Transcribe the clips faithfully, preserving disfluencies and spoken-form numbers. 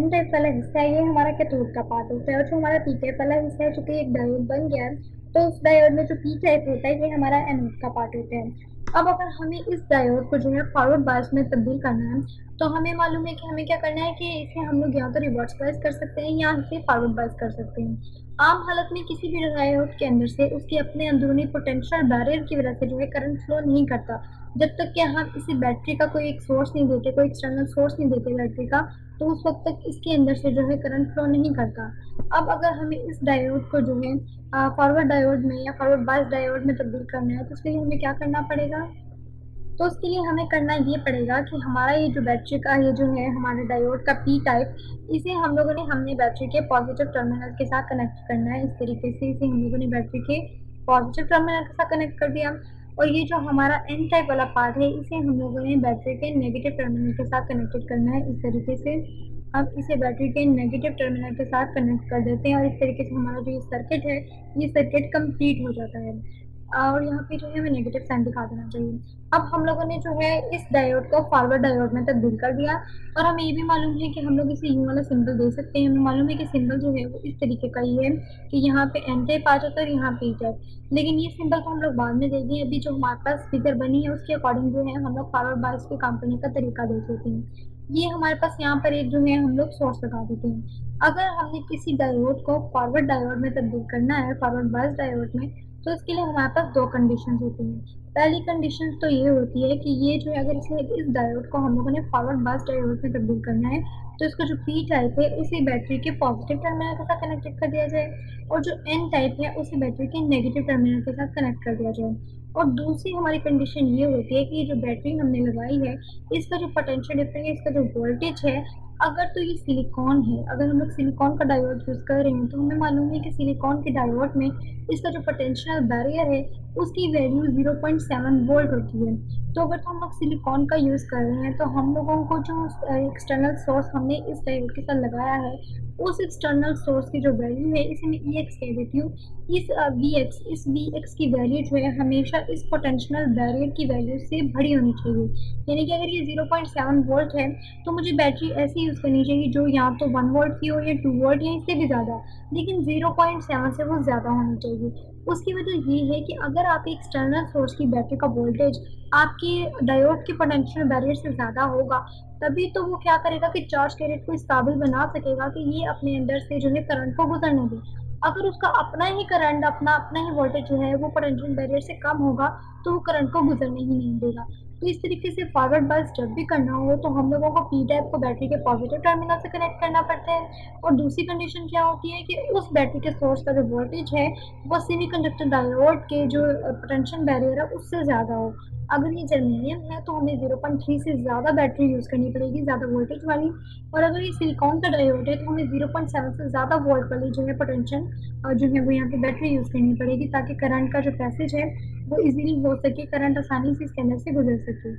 N type वाला हिस्सा है ये हमारा कैथोड का पार्ट होता है, और जो हमारा पी टाइप वाला हिस्सा है चूंकि एक डायोड बन गया है तो उस डायोड में जो पी टाइप होता है ये हमारा एनोड का पार्ट होता है। अब अगर हमें इस डायोड को जो है फॉरवर्ड बायस में तब्दील करना है तो हमें मालूम है कि हमें क्या करना है कि इसे हम लोग या तो रिवर्स बायस कर सकते हैं या इसे फॉरवर्ड बायस कर सकते हैं। आम हालत में किसी भी डायोड के अंदर से उसके अपने अंदरूनी पोटेंशियल बैरियर की वजह से जो है करंट फ्लो नहीं करता, जब तक कि हम इसे बैटरी का कोई एक सोर्स नहीं देते, कोई एक्सटर्नल सोर्स नहीं देते बैटरी का, तो उस वक्त तक इसके अंदर से जो है करंट फ्लो नहीं करता। अब अगर हमें इस डायोड को जो है फॉरवर्ड डायोड में या फॉरवर्ड बायस डायोड में तब्दील करना है तो उसके लिए हमें क्या करना पड़ेगा, तो उसके लिए हमें करना ये पड़ेगा कि हमारा ये जो बैटरी का ये जो है हमारे डायोड का पी टाइप, इसे हम लोगों ने हमने बैटरी के पॉजिटिव टर्मिनल के साथ कनेक्ट करना है। इस तरीके से इसे हम लोगों ने बैटरी के पॉजिटिव टर्मिनल के साथ कनेक्ट कर दिया, और ये जो हमारा एन टाइप वाला पार्ट है इसे हम लोगों ने बैटरी के नेगेटिव टर्मिनल के साथ कनेक्टेड करना है। इस तरीके से अब इसे बैटरी के नेगेटिव टर्मिनल के साथ कनेक्ट कर देते हैं, और इस तरीके से हमारा जो ये सर्किट है ये सर्किट कंप्लीट हो जाता है। और यहाँ पे जो है हमें नेगेटिव साइन दिखा देना चाहिए। अब हम लोगों ने जो है इस डायोड को फॉरवर्ड डायोड में तब्दील कर दिया, और हमें ये भी मालूम है कि हम लोग इसे यू वाला सिंबल दे सकते हैं। हमें मालूम है कि सिंबल जो है वो इस तरीके का ही है कि यहाँ पे एन टाइप आ जाता है और यहाँ पे टाइप, लेकिन ये सिंबल तो हम लोग बाद में देंगे। अभी जो हमारे पास फिगर बनी है उसके अकॉर्डिंग जो है हम लोग फॉरवर्ड बायस के काम करने का तरीका देख लेते हैं। ये हमारे पास यहाँ पर एक जो है हम लोग सोर्स लगा देते हैं। अगर हमने किसी डायोड को फॉरवर्ड डायोड में तब्दील करना है, फॉरवर्ड बायस डायोड में, तो इसके लिए हमारे पास दो कंडीशंस होती हैं। पहली कंडीशन तो ये होती है कि ये जो है अगर इसे इस डायोड को हम लोगों ने फॉरवर्ड बायस डायोड में तब्दील करना है तो इसका जो पी टाइप है उसे बैटरी के पॉजिटिव टर्मिनल के साथ कनेक्टेड कर दिया जाए, और जो एन टाइप है उसे बैटरी के नेगेटिव टर्मिनल के साथ कनेक्ट कर दिया जाए। और दूसरी हमारी कंडीशन ये होती है कि जो बैटरी हमने लगाई है इसका जो पोटेंशियल डिफरेंस है, इसका जो वोल्टेज है, अगर तो ये सिलिकॉन है, अगर हम लोग सिलिकॉन का डायोड यूज़ कर रहे हैं तो हमें मालूम है कि सिलिकॉन के डायोड में इसका जो पोटेंशियल बैरियर है उसकी value zero point seven volt होती है। तो अगर तो हम लोग सिलिकॉन का यूज़ कर रहे हैं तो हम लोगों को जो एक्सटर्नल सोर्स हमने इस डायोड के साथ लगाया है उस एक्सटर्नल सोर्स की जो वैल्यू है इसे मैं ई एक्स कह देती हूँ। इस वी एक्स इस वी एक्स की वैल्यू जो है हमेशा इस पोटेंशियल बैरियर की वैल्यू से बड़ी होनी चाहिए। यानी कि अगर ये ज़ीरो पॉइंट सेवन वोल्ट है तो मुझे बैटरी ऐसी यूज़ करनी चाहिए जो या तो वन वोल्ट की हो या टू वोल्ट या इससे भी ज़्यादा, लेकिन ज़ीरो पॉइंट सेवन से वो ज़्यादा होनी चाहिए। उसकी वजह ये है कि अगर आप एक्सटर्नल सोर्स की बैटरी का वोल्टेज आपकी डायोड के पोटेंशियल बैरियर से ज़्यादा होगा तभी तो वो क्या करेगा कि चार्ज कैरियर को इस काबिल बना सकेगा कि ये अपने अंदर से जो है करंट को गुजरने दे। अगर उसका अपना ही करंट अपना अपना ही वोल्टेज जो है वो पोटेंशियल बैरियर से कम होगा तो वो करंट को गुजरने ही नहीं देगा। तो इस तरीके से फॉरवर्ड बायस जब भी करना हो तो हम लोगों को पी टाइप को बैटरी के पॉजिटिव टर्मिनल से कनेक्ट करना पड़ता है, और दूसरी कंडीशन क्या होती है कि उस बैटरी के सोर्स का जो वोल्टेज है वो सेमीकंडक्टर डायोड के जो पोटेंशियल बैरियर है उससे ज़्यादा हो। अगर ये जर्मेनियम है तो हमें ज़ीरो पॉइंट थ्री से ज़्यादा बैटरी यूज़ करनी पड़ेगी, ज़्यादा वोल्टेज वाली, और अगर ये सिलिकॉन का डायोड है तो हमें ज़ीरो पॉइंट सेवन से ज़्यादा वोल्ट वाली जो है पोटेंशियल जो है वो यहाँ पे बैटरी यूज़ करनी पड़ेगी ताकि करंट का जो पैसेज है वो इजीली हो सके, करंट आसानी से इसके अंदर से गुजर सके।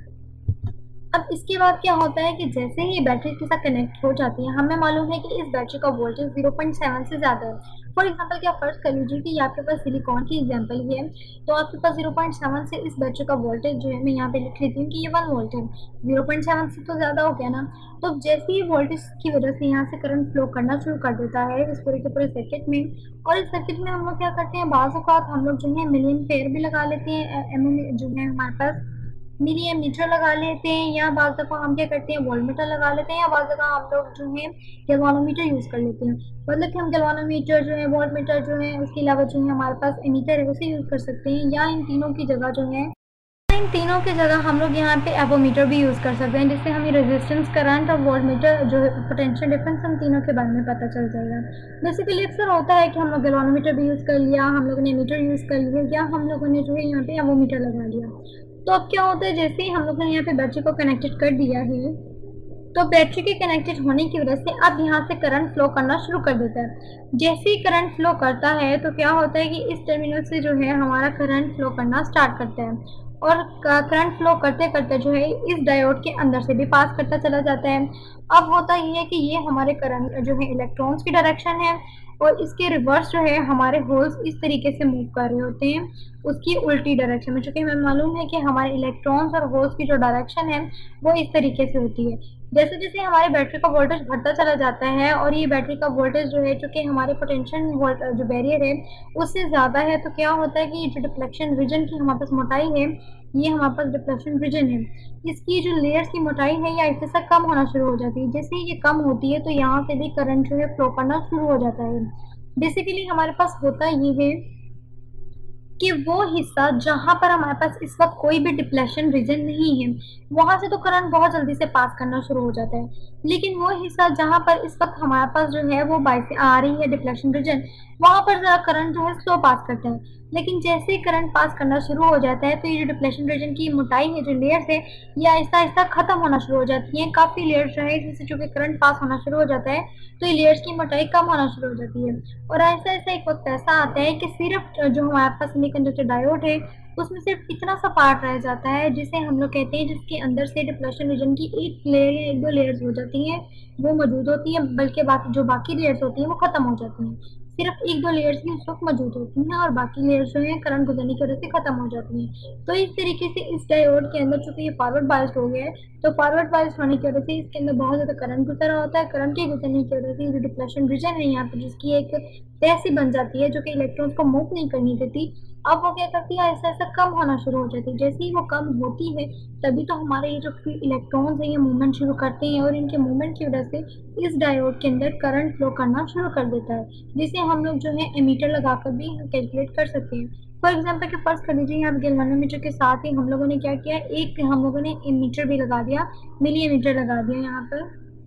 अब इसके बाद क्या होता है कि जैसे ही बैटरी के साथ कनेक्ट हो जाती है हमें मालूम है कि इस बैटरी का वोल्टेज ज़ीरो पॉइंट सेवन से ज़्यादा है। फॉर एग्जांपल क्या फ़र्ज़ कर लीजिए कि आपके पास सिलिकॉन की एग्जांपल ही है तो आपके पास ज़ीरो पॉइंट सेवन से इस बैटरी का वोल्टेज जो है मैं यहाँ पे लिख लेती हूँ कि ये वन वोल्ट है। ज़ीरो पॉइंट सेवन से तो ज़्यादा हो गया ना, तो जैसे ही वोल्टेज की वजह से यहाँ से करंट फ्लो करना शुरू कर देता है इस पूरे के पूरे सर्किट में, और इस सर्किट में हम लोग क्या करते हैं बाज़ औक़ात हम लोग जो है मिलियन पेयर भी लगा लेते हैं, एम जो है हमारे पास मिली एमीटर लगा लेते हैं, या बाज़ दफ़ा हम क्या करते हैं वोल्टमीटर लगा लेते हैं, या बाज़ दफ़ा हम लोग जो है गैल्वानोमीटर यूज़ कर लेते हैं। मतलब कि हम गैल्वानोमीटर जो है वोल्टमीटर जो है उसके अलावा जो है हमारे पास एमीटर है उसे यूज़ कर सकते हैं, या इन तीनों की जगह जो है इन तीनों की जगह हम लोग यहाँ पे एवोमीटर भी यूज़ कर सकते हैं, जिससे हमें रेजिस्टेंस करंट और वोल्टमीटर जो है पोटेंशियल डिफरेंस हम तीनों के बारे में पता चल जाएगा। बेसिकली अक्सर होता है कि हम लोग गैल्वानोमीटर भी यूज़ कर लिया, हम लोगों ने एमीटर यूज़ कर लिया, या हम लोगों ने जो है यहाँ पे एवोमीटर लगा लिया। तो अब क्या होता है जैसे ही हम लोगों ने यहाँ पे बैटरी को कनेक्टेड कर दिया है तो बैटरी के कनेक्टेड होने की वजह से अब यहाँ से करंट फ्लो करना शुरू कर देता है। जैसे ही करंट फ्लो करता है तो क्या होता है कि इस टर्मिनल से जो है हमारा करंट फ्लो करना स्टार्ट करता है, और करंट फ्लो करते करते जो है इस डायोड के अंदर से भी पास करता चला जाता है, अब होता ये है कि ये हमारे करंट जो है इलेक्ट्रॉन्स की डायरेक्शन है, और इसके रिवर्स जो है हमारे होल्स इस तरीके से मूव कर रहे होते हैं उसकी उल्टी डायरेक्शन में, चूंकि हमें मालूम है कि हमारे इलेक्ट्रॉन्स और होल्स की जो डायरेक्शन है वो इस तरीके से होती है। जैसे जैसे हमारे बैटरी का वोल्टेज बढ़ता चला जाता है और ये बैटरी का वोल्टेज जो है चूंकि हमारे पोटेंशियल जो बैरियर है उससे ज़्यादा है, तो क्या होता है कि जो डिफ्लेक्शन रीजन की हमारे पास मोटाई है, ये हमारे पास डिफ्लेक्शन रीजन है, इसकी जो लेयर्स की मोटाई है ये ऐसे ऐसा कम होना शुरू हो जाती है। जैसे ये कम होती है तो यहाँ से भी करंट जो है फ्लो करना शुरू हो जाता है। बेसिकली हमारे पास होता ये है कि वो हिस्सा जहाँ पर हमारे पास इस वक्त कोई भी डिप्लेशन रीजन नहीं है वहां से तो करंट बहुत जल्दी से पास करना शुरू हो जाता है, लेकिन वो हिस्सा जहाँ पर इस वक्त हमारे पास जो है वो बाई से आ रही है डिप्लेशन रीजन, वहां पर जरा करंट जो है स्लो पास करता है। लेकिन जैसे ही करंट पास करना शुरू हो जाता है तो ये जो डिप्लेशन रीजन की मोटाई है, जो लेयर्स है, ये आहिस्ता आहिस्ता खत्म होना शुरू हो जाती है। काफी लेयर्स जो है जिससे चूंकि करंट पास होना शुरू हो जाता है तो ये लेयर्स की मोटाई कम होना शुरू हो जाती है। और ऐसा ऐसा एक वक्त ऐसा आता है कि सिर्फ जो हमारे पास सेमीकंडक्टर डायोड है उसमें सिर्फ इतना सा पार्ट रह जाता है जिसे हम लोग कहते हैं, जिसके अंदर से डिप्लेशन रीजन की एक लेयर या एक दो लेयर्स हो जाती हैं वो मौजूद होती है, बल्कि बाकी जो बाकी लेयर्स होती हैं वो खत्म हो जाती हैं। सिर्फ एक दो लेयर्स ही उस वक्त मौजूद होती हैं और बाकी लेयर्स जो है करंट गुजरने की वजह से खत्म हो जाती हैं। तो इस तरीके से इस डायोड के अंदर चूंकि ये फॉरवर्ड बायस्ड हो गया है तो फॉरवर्ड बायस्ड होने की वजह से इसके अंदर बहुत ज़्यादा करंट गुजर रहा होता है। करंट के गुजरने की वजह से जो डिप्लेशन रीजन है यहाँ पर जिसकी एक तह सी बन जाती है जो कि इलेक्ट्रॉन्स को मूव नहीं करनी देती, अब वो क्या करती है ऐसा ऐसा कम होना शुरू हो जाती है। जैसे ही वो कम होती है तभी तो हमारे ये जो फ्री इलेक्ट्रॉन्स हैं ये मूवमेंट शुरू करते हैं और इनके मूवमेंट की वजह से इस डायोड के अंदर करंट फ्लो करना शुरू कर देता है, जिसे हम लोग जो है एमीटर लगाकर भी कैलकुलेट कर सकते हैं। फॉर एग्जाम्पल कि फर्स्ट कर लीजिए यहाँ गैल्वेनोमीटर के साथ ही हम लोगों ने क्या किया, एक हम लोगों ने एमीटर भी लगा दिया, मिली एमीटर लगा दिया यहाँ पर,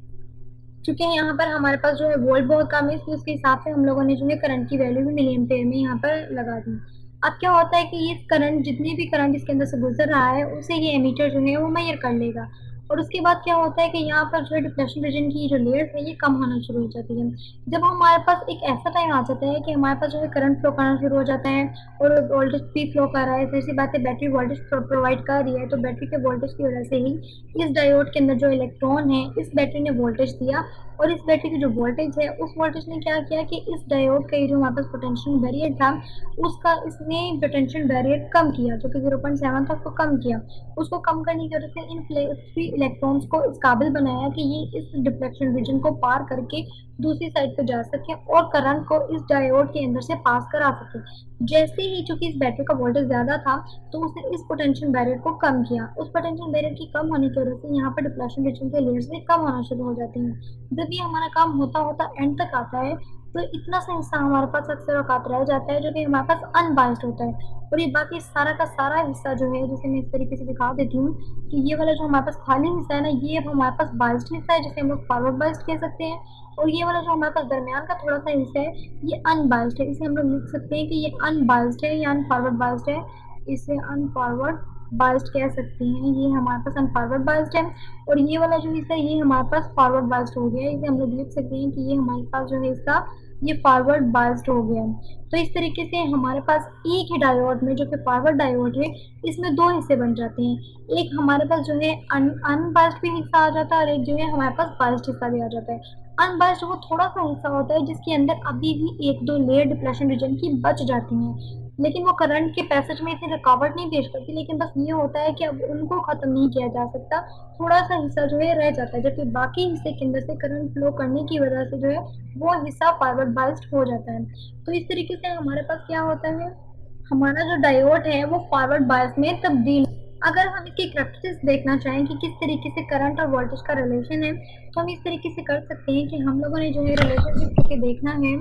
क्योंकि यहाँ पर हमारे पास जो है वोल्ट बहुत कम है इसलिए उसके हिसाब से हम लोगों ने जो है करंट की वैल्यू भी मिली एम्पेयर में यहाँ पर लगा दी। अब क्या होता है कि ये करंट जितनी भी करंट इसके अंदर से गुजर रहा है उसे ये एमीटर जो है वो मेजर कर लेगा, और उसके बाद क्या होता है कि यहाँ पर जो है डिप्लेशन रीजन की जो लेयर्स है ये कम होना शुरू हो जाती है। जब हमारे पास एक ऐसा टाइम आ जाता है कि हमारे पास जो है करंट फ्लो करना शुरू हो जाता है और वोल्टेज भी फ्लो कर रहा है, तो ऐसी बात है बैटरी वोल्टेज प्रोवाइड कर रही है, तो बैटरी के वोल्टेज की वजह से ही इस डायोड के अंदर जो इलेक्ट्रॉन है इस बैटरी ने वोल्टेज दिया, और इस बैटरी की जो वोल्टेज है उस वोल्टेज ने क्या किया कि इस डायोड का जो हमारे पास पोटेंशियल बैरियर था उसका इसने पोटेंशियल बैरियर कम किया, जो कि ज़ीरो पॉइंट सेवन था उसको कम किया। उसको कम करने की वजह से इन फ्री इलेक्ट्रॉन्स को इस काबिल बनाया कि ये इस डिफ्लेक्शन रीजन को पार करके दूसरी साइड पर जा सके और करंट को इस डायोड के अंदर से पास करा सके। जैसे ही चूंकि इस बैटरी का वोल्टेज ज़्यादा था तो उसने इस पोटेंशियल बैरियर को कम किया। उस पोटेंशियल बैरियर की कम होने की वजह से यहाँ पर डिफ्लेक्शन रीजन के लेयर्स भी कम होना शुरू हो जाती हैं। जब ये हमारा काम होता होता एंड तक आता है तो इतना सा हिस्सा हमारे पास अक्सर औकात रह जाता है जो कि हमारे पास अनबाइस्ड होता है, और ये बाकी सारा का सारा हिस्सा जो है जिसे मैं इस तरीके से दिखा देती हूँ कि ये वाला जो हमारे पास खाली हिस्सा है ना ये अब हमारे पास बाइस्ड हिस्सा है जिसे हम लोग फॉरवर्ड बाइस्ड कह सकते हैं, और ये वाला जो हमारे पास दरमियान का थोड़ा सा हिस्सा है ये अनबाइस्ड है, इसे हम लोग लिख सकते हैं कि ये अनबाइस्ड है या अनफॉरवर्ड बाइस्ड है, इसे अनफॉरवर्ड बाइस्ड कह सकते हैं। ये हमारे पास अनफॉरवर्ड बाइस्ड है और ये वाला जो हिस्सा है ये हमारे पास फॉरवर्ड बाइस्ड हो गया है, इसे हम लोग लिख सकते हैं कि ये हमारे पास जो है इसका ये फॉरवर्ड बाइस्ड हो गया। तो इस तरीके से हमारे पास एक ही डायोड में जो कि फॉरवर्ड डायोड है इसमें दो हिस्से बन जाते हैं, एक हमारे पास जो है अन अनबाइस्ड भी हिस्सा आ जाता है और एक जो है हमारे पास बाइस्ड हिस्सा भी आ जाता है। अनबाइस्ड वो थोड़ा सा हिस्सा होता है जिसके अंदर अभी भी एक दो लेयर डिप्लेशन रीजन की बच जाती हैं, लेकिन वो करंट के पैसेज में इतनी रुकावट नहीं पेश करती, लेकिन बस ये होता है कि अब उनको ख़त्म नहीं किया जा सकता, थोड़ा सा हिस्सा जो है रह जाता है, जबकि बाकी हिस्से के अंदर से करंट फ्लो करने की वजह से जो है वो हिस्सा फॉरवर्ड बाइस्ड हो जाता है। तो इस तरीके से हमारे पास क्या होता है, हमारा जो डायोड है वो फॉरवर्ड बाइस में तब्दील। अगर हम इसकी कैरेक्टरिस्टिक्स देखना चाहें कि किस तरीके से करंट और वोल्टेज का रिलेशन है तो हम इस तरीके से कर सकते हैं कि हम लोगों ने जो है रिलेशनशिप करके देखना है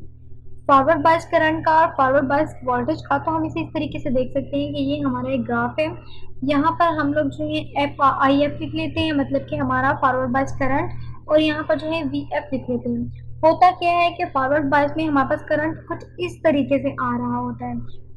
फॉरवर्ड बाइस करंट का और फॉरवर्ड बाइस वोल्टेज का, तो हम इसे इस तरीके से देख सकते हैं कि ये हमारा एक ग्राफ है, यहाँ पर हम लोग जो है एफ आई एफ लिख लेते हैं, मतलब कि हमारा फॉरवर्ड बाइस करंट, और यहाँ पर जो है वी एफ लिख लेते हैं। होता क्या है कि फॉरवर्ड बाइस में हमारे पास करंट कुछ इस तरीके से आ रहा होता है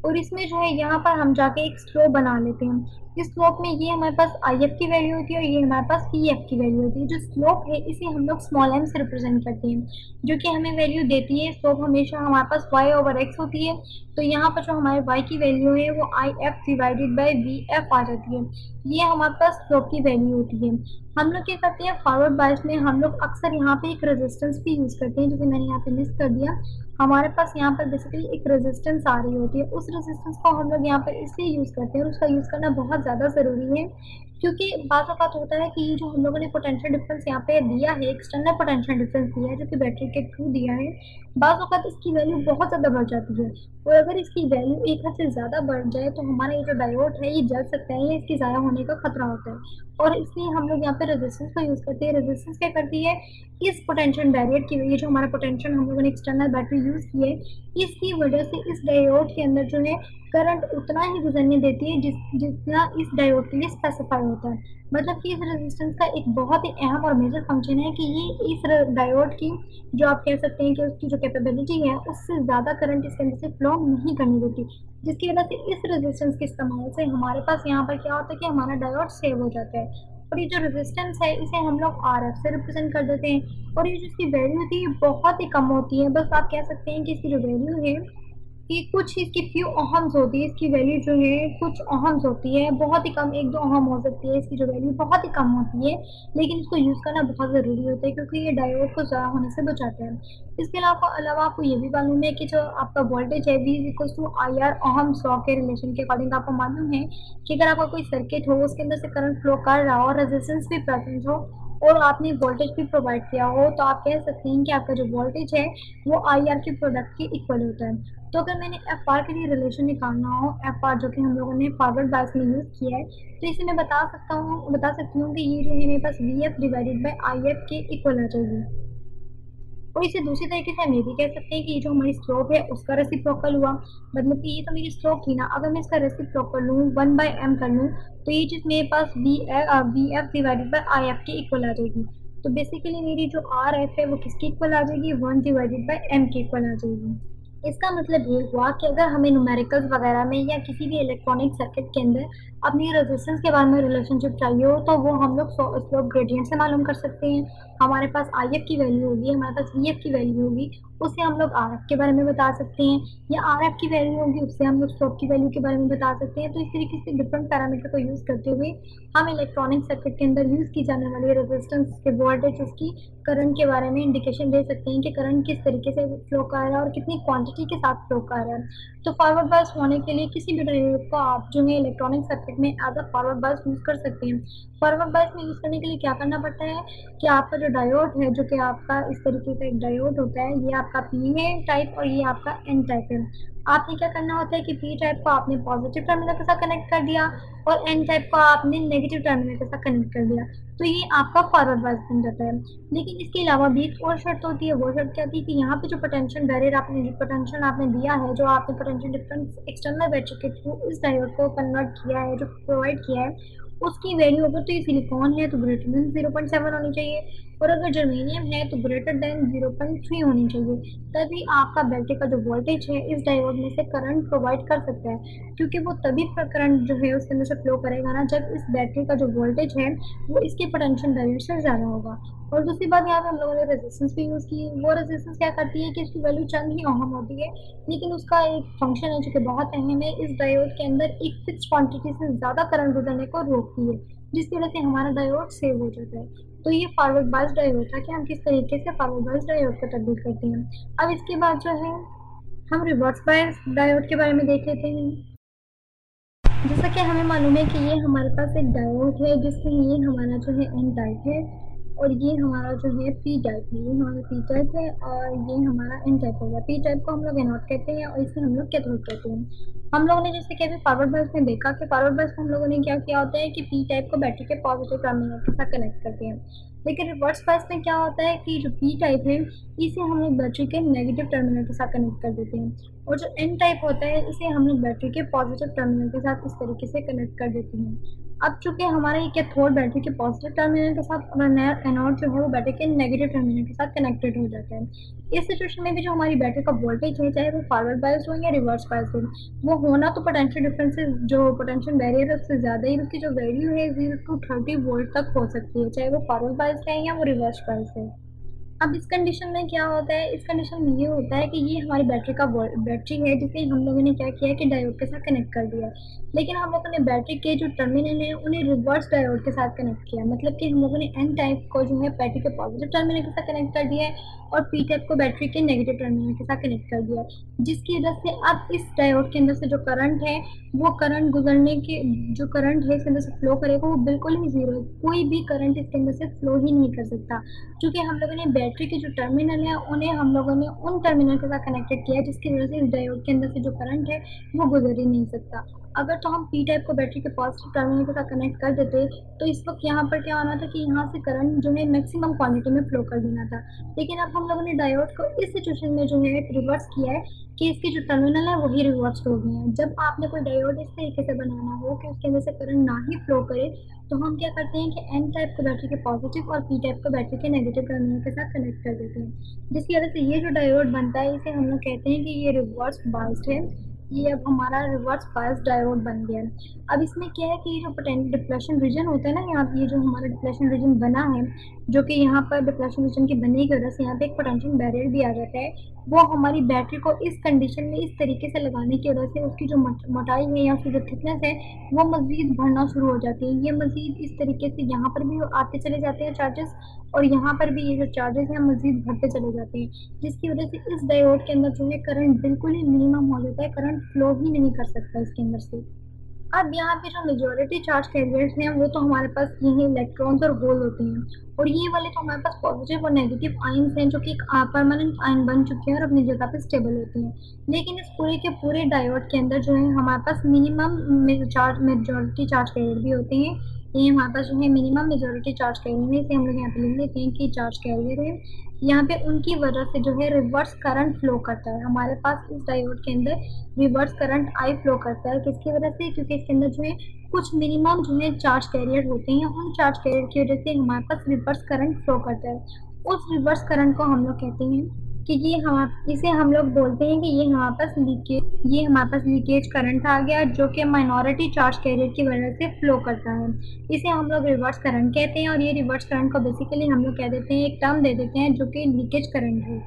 और इसमें जो है यहाँ पर हम जाके एक स्लोप बना लेते हैं। इस स्लोप में ये हमारे पास आई एफ की वैल्यू होती है और ये हमारे पास पी एफ की वैल्यू होती है। जो स्लोप है इसे हम लोग स्मॉल एम से रिप्रेजेंट करते हैं, जो कि हमें वैल्यू देती है। स्लोप हमेशा हमारे पास वाई ओवर एक्स होती है, तो यहाँ पर जो हमारे वाई की वैल्यू है वो I F divided by V F आ जाती है। ये हमारे पास स्लोप की वैल्यू होती है। हम लोग क्या करते हैं, फॉरवर्ड बायस में हम लोग अक्सर यहाँ पे एक रेजिस्टेंस भी यूज़ करते हैं, जैसे मैंने यहाँ पे मिस कर दिया। हमारे पास यहाँ पर बेसिकली एक रेजिस्टेंस आ रही होती है, उस रेजिस्टेंस को हम लोग यहाँ पर इसलिए यूज़ करते हैं और उसका यूज़ करना बहुत ज़्यादा ज़रूरी है, क्योंकि बात बात होता है कि ये जो हम लोगों ने पोटेंशियल डिफरेंस यहाँ पे दिया है, एक्सटर्नल पोटेंशियल डिफरेंस दिया है जो कि बैटरी के थ्रू दिया है, बाज़ औक़ात इसकी वैल्यू बहुत ज़्यादा बढ़ जाती है। और अगर इसकी वैल्यू एक हद से ज़्यादा बढ़ जाए तो हमारा ये जो डायोड है ये जल सकता है या इसके ज़ाया होने का खतरा होता है। और इसलिए हम लोग यहाँ पे रेजिस्टेंस का यूज़ करते हैं। रेजिस्टेंस क्या करती है, इस पोटेंशियल बैरियर की, ये जो हमारा पोटेंशियल हम लोगों ने एक्सटर्नल बैटरी यूज़ की है, इसकी वजह से इस डायोड के अंदर जो है करंट उतना ही गुजरने देती है जिस जितना इस डायोड के लिए स्पेसिफाई होता है। मतलब कि इस रेजिस्टेंस का एक बहुत ही अहम और मेजर फंक्शन है कि ये इस डायोड की, जो आप कह सकते हैं कि उसकी जो कैपेबिलिटी है उससे ज़्यादा करंट इसके अंदर से फ्लो नहीं करने देती, जिसकी वजह से इस रेजिस्टेंस के इस्तेमाल से हमारे पास यहाँ पर क्या होता है कि हमारा डायोड सेव हो जाता है। और ये जो रेजिस्टेंस है इसे हम लोग आर एफ से रिप्रेजेंट कर देते हैं, और ये जो इसकी वैल्यू होती है बहुत ही कम होती है। बस आप कह सकते हैं कि इसकी जो वैल्यू है कि कुछ इसकी फ्यू ओहम्स होती है, इसकी वैल्यू जो है कुछ ओहम्स होती है, बहुत ही कम, एक दो ओहम हो सकती है, इसकी जो वैल्यू बहुत ही कम होती है। लेकिन इसको यूज़ करना बहुत ज़रूरी होता है क्योंकि ये डायोड को ज़ाया होने से बचाता है। इसके अलावा अलावा आपको ये भी मालूम है कि जो आपका वोल्टेज है V is equal to I R ohm's law के रिलेशन के अकॉर्डिंग आपको मालूम है कि अगर आपका कोई सर्किट हो उसके अंदर से करंट फ्लो कर रहा हो, रेजिस्टेंस भी प्रेजेंट हो और आपने वोल्टेज भी प्रोवाइड किया हो, तो आप कह सकते हैं कि आपका जो वोल्टेज है वो आई आर के प्रोडक्ट के इक्वल होता है। तो अगर मैंने एफ आर के लिए रिलेशन निकालना हो, एफ आर जो कि हम लोगों ने फॉरवर्ड बायस में यूज़ किया है, तो इसे मैं बता सकता हूँ बता सकती हूँ कि ये जो है मेरे पास V F divided by I F के इक्वल आ जाएगी। और इसे दूसरी तरीके से हम ये भी कह सकते हैं कि ये जो हमारी स्लोप है उसका रेसिप्रोकल हुआ। मतलब कि ये तो मेरी स्लोप थी ना, अगर मैं इसका रेसिप्रोकल लूँ वन बाई एम कर लूँ तो ये चीज़ मेरे पास V V F divided by I F के इक्वल आ जाएगी। तो बेसिकली मेरी जो आर एफ है वो किसके इक्वल आ जाएगी, वन डिवाइडेड बाई एम के इक्वल आ जाएगी। इसका मतलब ये हुआ कि अगर हमें न्यूमेरिकल्स वगैरह में या किसी भी इलेक्ट्रॉनिक सर्किट के अंदर अपनी रेजिस्टेंस के बारे में रिलेशनशिप चाहिए हो तो वो हम लोग स्लोप ग्रेडियंट से मालूम कर सकते हैं। हमारे पास आई एफ की वैल्यू होगी, हमारे पास वी एफ की वैल्यू होगी, उससे हम लोग आर एफ के बारे में बता सकते हैं, या आर एफ की वैल्यू होगी उससे हम लोग स्लोप की वैल्यू के बारे में बता सकते हैं। तो इस तरीके से डिफरेंट पैरामीटर को यूज़ करते हुए हम इलेक्ट्रॉनिक सर्किट के अंदर यूज़ की जाने वाली रेजिस्टेंस के वोल्टेज, उसकी करंट के बारे में इंडिकेशन दे सकते हैं कि करंट किस तरीके से फ्लो कर रहा है और कितनी क्वांटिटी के साथ फ्लो कर रहा है। तो फॉरवर्ड बायस होने के लिए किसी भी डायोड को आप जो है इलेक्ट्रॉनिक सर्किट में as a forward bias use कर सकते हैं। फॉरवर्ड बायस में यूज़ करने के लिए क्या करना पड़ता है कि आपका जो डायोड है, जो कि आपका इस तरीके का एक डायोड होता है, ये आपका पी है टाइप और ये आपका एन टाइप है। आपने क्या करना होता है कि पी टाइप को आपने पॉजिटिव टर्मिनल के साथ कनेक्ट कर दिया और एन टाइप को आपने नेगेटिव टर्मिनल के साथ कनेक्ट कर दिया, तो ये आपका फॉरवर्ड बायस बन जाता है। लेकिन इसके अलावा भी एक और शर्त होती है। वो शर्त क्या थी कि यहाँ पे जो पोटेंशियल बैरियर आपने जो पोटेंशियल आपने दिया है, जो आपने पोटेंशियल डिफरेंस एक्सटर्नल बैटरी के थ्रू इस डायोड को कन्वर्ट किया है, जो प्रोवाइड किया है, उसकी वैल्यू अगर तो ये सिलिकॉन है तो greater than zero point seven होनी चाहिए, और अगर जर्मेनियम है तो greater than zero point three होनी चाहिए। तभी आपका बैटरी का जो वोल्टेज है इस डायोड में से करंट प्रोवाइड कर सकता है, क्योंकि वो तभी करंट जो है उसके अंदर से फ्लो करेगा ना जब इस बैटरी का जो वोल्टेज है वो इसके पोटेंशियल बैरियर से ज़्यादा होगा। और दूसरी बात, यहाँ पे हम लोगों ने रेजिस्टेंस भी यूज़ की। वो रेजिस्टेंस क्या करती है कि इसकी वैल्यू चंद ही ओहम होती है, लेकिन उसका एक फंक्शन है जो कि बहुत अहम है, इस डायोड के अंदर एक फिक्स क्वांटिटी से ज़्यादा करंट गुजरने को रोकती है, जिसकी वजह से हमारा डायोड सेव हो जाता है। तो ये फॉरवर्ड बायस डायोड था कि हम किस तरीके से फॉरवर्ड बायस डायोड को तब्दील करते हैं। अब इसके बाद जो है हम रिवर्स बायस डायोड के बारे में देख लेते हैं। जैसा कि हमें मालूम है कि ये हमारे पास एक डायोड है जिसमें ये हमारा जो है एन टाइप है और ये हमारा जो है पी टाइप है। ये हमारा पी टाइप है और ये हमारा एन टाइप होगा। पी टाइप को हम लोग एनोड कहते हैं और इसे हम लोग कैथोड कहते हैं। हम लोगों ने जैसे कि अभी फॉरवर्ड बायस में देखा कि फॉरवर्ड बायस में हम लोगों ने क्या किया होता है कि पी टाइप को बैटरी के पॉजिटिव टर्मिनल के साथ कनेक्ट करते हैं, लेकिन रिवर्स बायस में क्या होता है कि जो पी टाइप है इसे हम लोग बैटरी के नेगेटिव टर्मिनल के साथ कनेक्ट कर देते हैं, और जो एन टाइप होता है इसे हम लोग बैटरी के पॉजिटिव टर्मिनल के साथ इस तरीके से कनेक्ट कर देते हैं। अब चूंकि हमारा ये कैथोड बैटरी के पॉजिटिव टर्मिनल के साथ और एनोड जो है वो बैटरी के नेगेटिव टर्मिनल के साथ कनेक्टेड हो जाता है। इस सिचुएशन में भी जो हमारी बैटरी का वोल्टेज है, चाहे वो फॉरवर्ड बायस्ड हो या रिवर्स बायस्ड हो, वो होना तो पोटेंशियल डिफरेंसेस जो पोटेंशियल बैरियर है उससे ज़्यादा ही, उसकी जो वैल्यू है जीरो टू थर्टी वोल्ट तक हो सकती है, चाहे वो फॉरवर्ड बायस्ड है या वो रिवर्स बायस्ड है। अब इस कंडीशन में क्या होता है, इस कंडीशन में ये होता है कि ये हमारी बैटरी का बैटरी है जिसे हम लोगों ने क्या किया है कि डायोड के साथ कनेक्ट कर दिया, लेकिन हम लोगों ने बैटरी के जो टर्मिनल है उन्हें रिवर्स डायोड के साथ कनेक्ट किया, मतलब कि हम लोगों ने एन टाइप को जो है बैटरी के पॉजिटिव टर्मिनल के साथ कनेक्ट कर दिया है और पी टाइप को बैटरी के नेगेटिव टर्मिनल के साथ कनेक्ट कर दिया, जिसकी वजह से अब इस डायोड के अंदर से जो करंट है वो करंट गुजरने के जो करंट है इसके अंदर से फ्लो करेगा वो बिल्कुल ही जीरो है, कोई भी करंट इसके अंदर से फ्लो ही नहीं कर सकता, क्योंकि हम लोगों ने बैटरी के जो टर्मिनल है उन्हें हम लोगों ने उन टर्मिनल के साथ कनेक्टेड किया है, जिसकी वजह से इस डायोड के अंदर से जो करंट है वो गुजर ही नहीं सकता। अगर तो हम पी टाइप को बैटरी के पॉजिटिव टर्मिनल के साथ कनेक्ट कर देते तो इस वक्त यहाँ पर क्या होना था कि यहाँ से करंट जो है मैक्सिमम क्वांटिटी में फ्लो कर देना था, लेकिन अब हम लोगों ने डायोड को इस सिचुएशन में जो है रिवर्स किया है कि इसके जो टर्मिनल है वही रिवर्स हो गए हैं। जब आपने कोई डायोड इस तरीके से बनाना हो कि उसके अंदर से करंट ना ही फ्लो करे तो हम क्या करते हैं कि एन टाइप को बैटरी के पॉजिटिव और पी टाइप को बैटरी के नेगेटिव टर्मिनल के साथ कनेक्ट कर देते हैं, जिसकी वजह से ये जो डायोड बनता है इसे हम लोग कहते हैं कि ये रिवर्स बायस्ड है, ये अब हमारा रिवर्स बायस्ड डायोड बन गया है। अब इसमें क्या है कि ये जो पोटेंशियल डिप्लेशन रीजन होता है ना, यहाँ पे ये जो हमारा डिप्लेशन रीजन बना है, जो कि यहाँ पर डिप्लेशन रीजन की बनने की वजह से यहाँ पे एक पोटेंशियल बैरियर भी आ जाता है, वो हमारी बैटरी को इस कंडीशन में इस तरीके से लगाने की वजह से उसकी जो मोटाई है या उसकी जो थिकनेस है वो मज़ीद बढ़ना शुरू हो जाती है, ये मज़ीद इस तरीके से यहाँ पर भी आते चले जाते हैं चार्जेस और यहाँ पर भी ये जो चार्जेस हैं मज़ीद बढ़ते चले जाते हैं, जिसकी वजह से इस डायोड के अंदर जो है करंट बिल्कुल ही मिनिमम हो जाता है, करंट फ्लो ही नहीं कर सकता इसके अंदर से। अब यहाँ पे जो मेजॉरिटी चार्ज कैरियर्स हैं वो तो हमारे पास यही इलेक्ट्रॉन्स और होल होते हैं, और ये वाले तो हमारे पास पॉजिटिव और नेगेटिव आयन्स हैं जो कि एक परमानेंट आयन बन चुके हैं और अपनी जगह पे स्टेबल होते हैं, लेकिन इस पूरे के पूरे डायोड के अंदर जो है हमारे पास minimum charge majority charge carrier भी होते हैं, ये हमारे पास जो है मिनिमम मेजॉरिटी चार्ज कैरियर है, इसे हम लोग यहाँ पे लिख लेते हैं कि चार्ज कैरियर है, यहाँ पे उनकी वजह से जो है रिवर्स करंट फ्लो करता है, हमारे पास इस डायोड के अंदर रिवर्स करंट आई फ्लो करता है, किसकी वजह से, क्योंकि इसके अंदर जो है कुछ मिनिमम जो है चार्ज कैरियर होते हैं, उन चार्ज कैरियर की वजह से हमारे पास रिवर्स करंट फ्लो करता है, उस रिवर्स करंट को हम लोग कहते हैं कि ये हम इसे हम लोग बोलते हैं कि ये हमारे पास लीकेज ये हमारे पास लीकेज करंट आ गया जो कि माइनॉरिटी चार्ज कैरियर की वजह से फ्लो करता है, इसे हम लोग रिवर्स करंट कहते हैं, और ये रिवर्स करंट को बेसिकली हम लोग कह देते हैं, एक टर्म दे देते हैं जो कि लीकेज करंट है।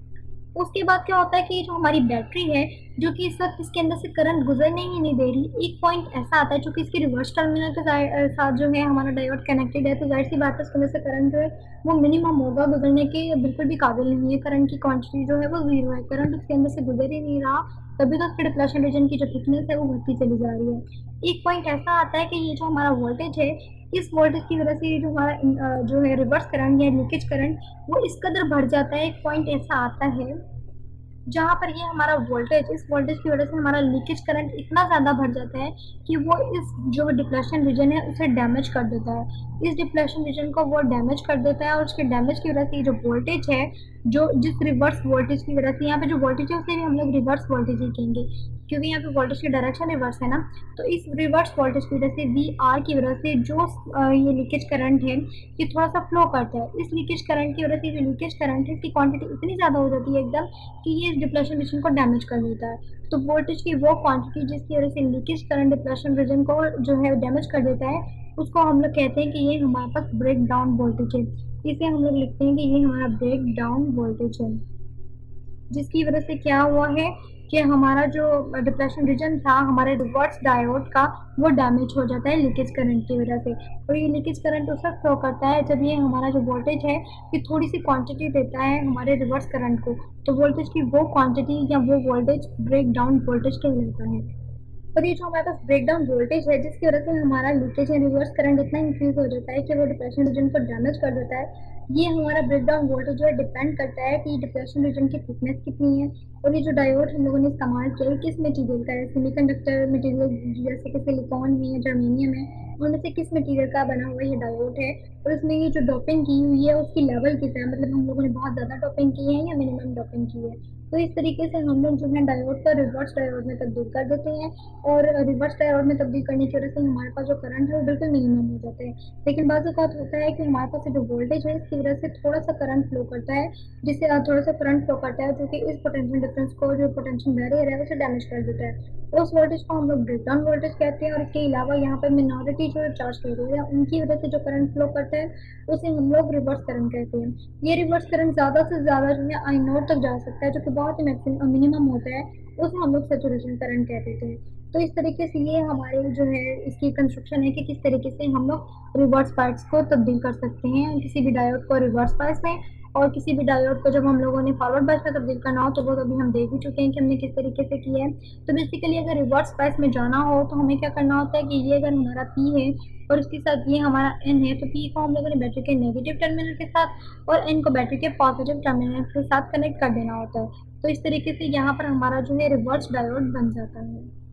उसके बाद क्या होता है कि जो हमारी बैटरी है जो कि इस वक्त इसके अंदर से करंट गुजरने ही नहीं दे रही, एक पॉइंट ऐसा आता है चूंकि इसके रिवर्स टर्मिनल के साथ जो है हमारा डायोड कनेक्टेड है, तो जाहिर सी बात है उसके अंदर से करंट जो है वो मिनिमम होगा, गुजरने के बिल्कुल भी काबिल नहीं है, करंट की क्वांटिटी जो है वो जीरो है, करंट उसके अंदर से गुजर ही नहीं रहा, तभी तो उसके डिप्लेशन रीजन की जो थिकनेस है वो बढ़ती चली जा रही है। एक पॉइंट ऐसा आता है कि ये जो हमारा वोल्टेज है इस वोल्टेज की वजह से ये जो हमारा जो है रिवर्स करंट या लीकेज करंट वो इस कदर बढ़ जाता है, एक पॉइंट ऐसा आता है जहाँ पर ये हमारा वोल्टेज इस वोल्टेज की वजह से हमारा लीकेज करंट इतना ज़्यादा बढ़ जाता है कि वो इस जो डिप्लेशन रीजन है उसे डैमेज कर देता है, इस डिप्लेशन रीजन को वो डैमेज कर देता है, और उसके डैमेज की वजह से जो वोल्टेज है जो जिस रिवर्स वोल्टेज की वजह से यहाँ पे जो वोल्टेज है उसे भी हम लोग रिवर्स वोल्टेज ही कहेंगे, क्योंकि यहाँ पे वोल्टेज की डायरेक्शन रिवर्स है ना, तो इस रिवर्स वोल्टेज की वजह से वी आर की वजह से जो ये लीकेज करंट है ये थोड़ा सा फ्लो करता है, इस लीकेज करंट की वजह से जो लीकेज करंट है इसकी क्वांटिटी इतनी ज़्यादा हो जाती है एकदम कि ये इस डिप्लेशन रीजन को डैमेज कर देता है, तो वोल्टेज की वो क्वांटिटी जिसकी वजह से लीकेज करंट डिप्लेशन रीजन को जो है डैमेज कर देता है उसको हम लोग कहते हैं कि ये हमारे पास ब्रेक डाउन वोल्टेज है, इसे हम लोग लिखते हैं कि ये हमारा ब्रेक डाउन वोल्टेज है, जिसकी वजह से क्या हुआ है कि हमारा जो डिप्लेशन रीजन था हमारे रिवर्स डायोड का वो डैमेज हो जाता है लीकेज करंट की वजह से, और ये लीकेज करंट उस वक्त फ्लो करता है जब ये हमारा जो वोल्टेज है ये थोड़ी सी क्वांटिटी देता है हमारे रिवर्स करंट को, तो वोल्टेज की वो क्वांटिटी या वो वोल्टेज ब्रेक डाउन वोल्टेज कहलाता है, और ये जो हमारे पास ब्रेक डाउन वोल्टेज है जिसकी वजह से हमारा लीकेज या रिवर्स करंट इतना इंक्रीज हो जाता है कि वो डिप्लेशन रीजन को डैमेज कर देता है, ये हमारा ब्रेक डाउन वोल्टेज जो है डिपेंड करता है कि डिप्लेशन रीजन की थिकनेस कितनी है, और ये जो डायोड हम लोगों ने इस्तेमाल किया है किस मटेरियल का है, सेमीकंडक्टर मटेरियल जैसे कि सिलिकॉन है या जर्मेनियम है, उनमें से किस मटेरियल का बना हुआ ये डायोड है, और इसमें ये जो डोपिंग की हुई है उसकी लेवल कितना है, मतलब हम लोगों ने बहुत ज़्यादा डोपिंग की है या मिनिमम डोपिंग की है। तो इस तरीके से हम लोग जो है डायोड को रिवर्स डायोड में तब्दील कर देते हैं, और रिवर्स डायोड में तब्दील करने की वजह से हमारे पास जो करंट है वो बिल्कुल मिनिमम हो जाता है। लेकिन बाज़ औक़ात होता है कि हमारे पास जो वोल्टेज है इसकी वजह से थोड़ा सा करंट फ्लो करता है, जिससे थोड़ा सा करंट फ्लो करता है जो कि इस पोटेंशियल डिफरेंस को, जो पोटेंशियल बैरियर है, उसे डैमेज कर देता है। उस वोल्टेज को हम लोग ब्रेकडाउन वोल्टेज कहते हैं, और इसके अलावा यहाँ पर मिनॉरिटी जो चार्ज कैरियर है उनकी वजह से जो करंट फ्लो करता है उसे हम लोग रिवर्स करंट कहते हैं। ये रिवर्स करंट ज़्यादा से ज़्यादा जो है आई नोट तक जा सकता है, जो कि बहुत ही मैक्सिमम मिनिमम होता है, उसे हम लोग सेचुरेशन करंट कह देते हैं। तो इस तरीके से ये हमारे जो है इसकी कंस्ट्रक्शन है कि किस तरीके से हम लोग रिवर्स पार्ट्स को तब्दील कर सकते हैं किसी भी डायोड को रिवर्स पार्ट्स में, और किसी भी डायोड को जब हम लोगों ने फॉरवर्ड बायस में तब्दील करना हो तो वो अभी हम देख भी चुके हैं कि हमने किस तरीके से किया है। तो बेसिकली अगर रिवर्स बायस में जाना हो तो हमें क्या करना होता है कि ये अगर हमारा पी है और उसके साथ ये हमारा एन है, तो पी को हम लोगों ने बैटरी के नेगेटिव टर्मिनल के साथ और एन को बैटरी के पॉजिटिव टर्मिनल के साथ कनेक्ट कर देना होता है। तो इस तरीके से यहाँ पर हमारा जो है रिवर्स डायोड बन जाता है।